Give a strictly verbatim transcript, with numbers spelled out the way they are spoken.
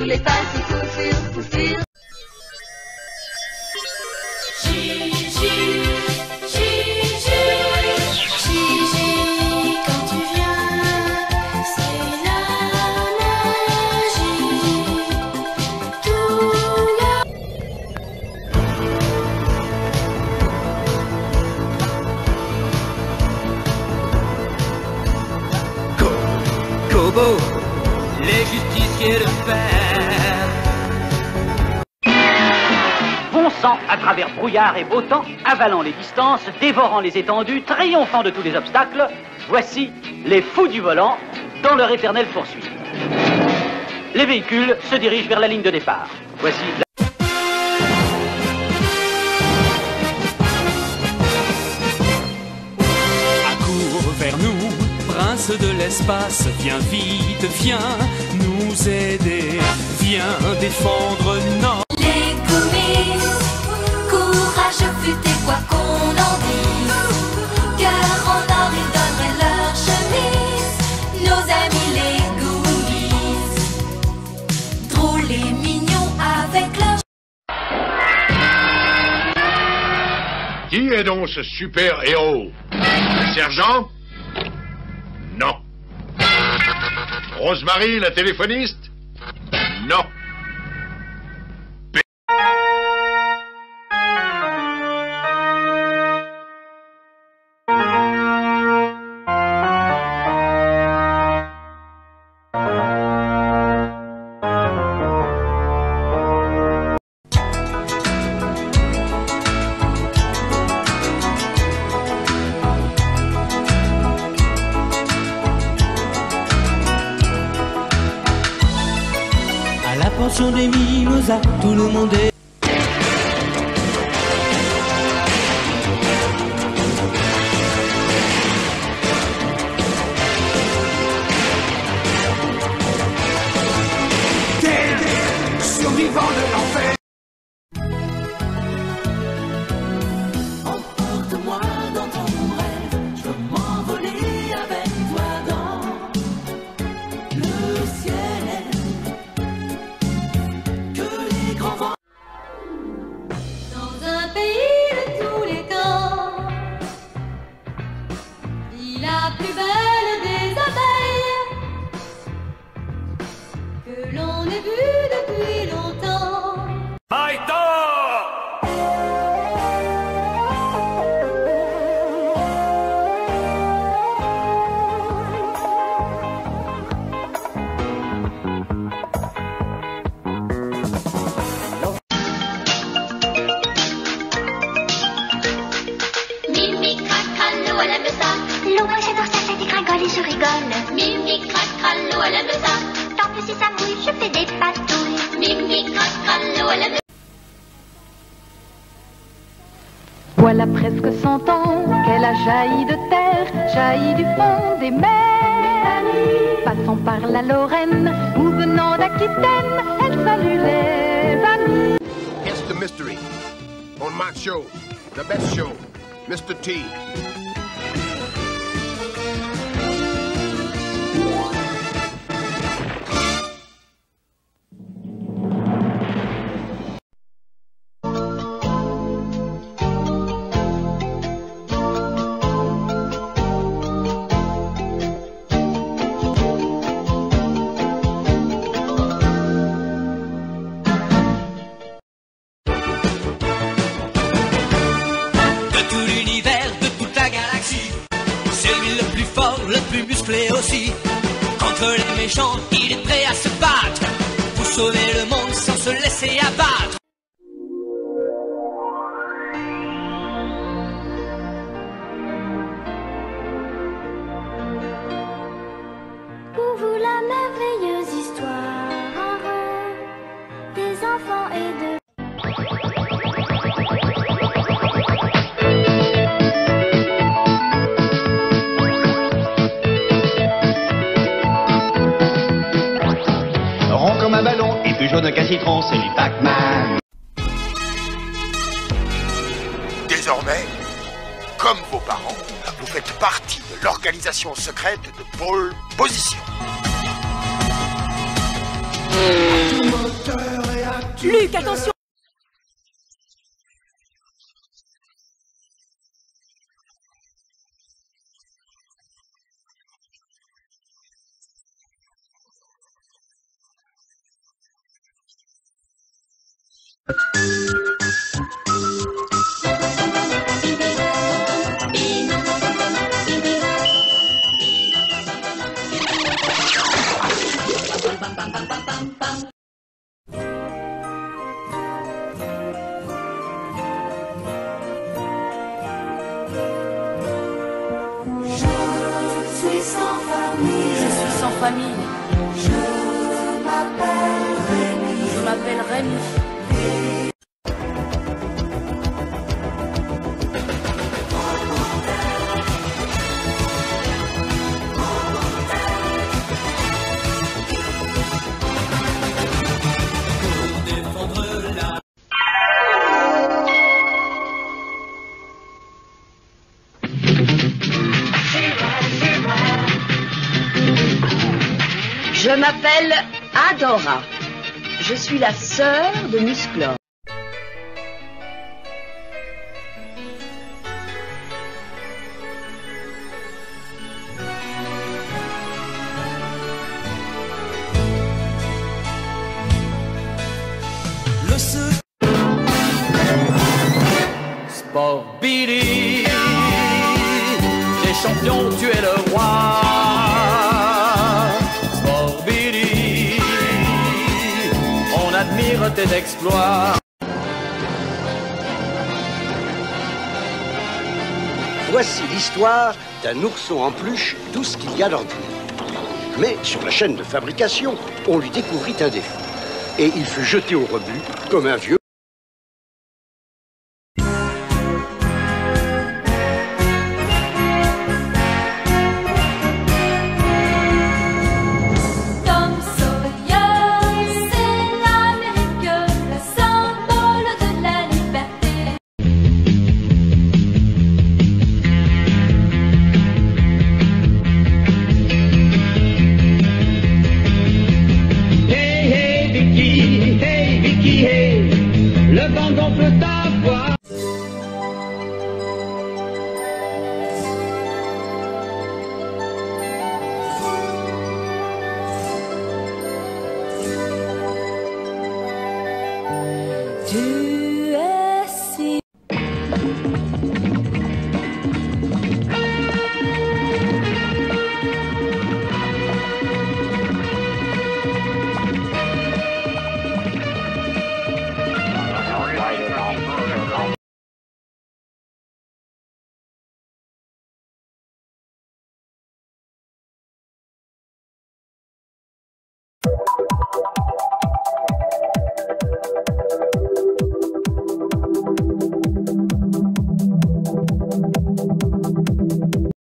les passer tout fuir, tout fuir. Kobo, les justiciers de fer. Fonçant à travers brouillard et beau temps, avalant les distances, dévorant les étendues, triomphant de tous les obstacles, voici les fous du volant dans leur éternelle poursuite. Les véhicules se dirigent vers la ligne de départ. Voici la... Accours vers nous, prince de l'espace, viens vite, viens nous aider, viens défendre nos... Les goumis, courage futé quoi qu'on en dise, cœur en or ils donneraient leur chemise, nos amis les goumis, drôles et mignons avec leur... Qui est donc ce super-héros? Le sergent? Non. Rosemary, la téléphoniste? Non. La pension des mimosas, tout le monde est... Survivant de l'enfer. Emporte-moi dans ton rêve, je veux m'envoler avec toi dans le ciel. Que les grands vents. Dans un pays de tous les temps, vit la plus belle des abeilles que l'on ait vue depuis longtemps. Mimi crac l'eau elle aime ça. L'eau moi j'adore ça, ça dégringole et je rigole. Mimi crac l'eau elle aime ça. Tant que si ça mouille, je fais des patouilles. Mimi crac l'eau elle aime ça. Voilà presque cent ans qu'elle a jailli de terre, jailli du fond des mers. Passant par la Lorraine ou venant d'Aquitaine, elle salue les amis. Guess the mystery. On my show, the best show, Mister T. Le plus musclé aussi. Contre les méchants, il est prêt à se battre pour sauver le monde sans se laisser abattre. Pour vous la merveilleuse histoire des enfants et de... Comme un ballon et plus jaune qu'un citron, c'est du Pac-Man. Désormais, comme vos parents, vous faites partie de l'organisation secrète de Pole Position. Luc, attention! Famille. Je m'appelle Rémi. Je m'appelle Rémi. Pour défendre la... Je m'appelle Adora. Je suis la sœur de Musclor. Le se... Sport Billy, t'es champion, tu es le roi. Admire tes exploits. Voici l'histoire d'un ourson en peluche, tout ce qu'il y a d'ordinaire. Mais sur la chaîne de fabrication, on lui découvrit un défaut. Et il fut jeté au rebut comme un vieux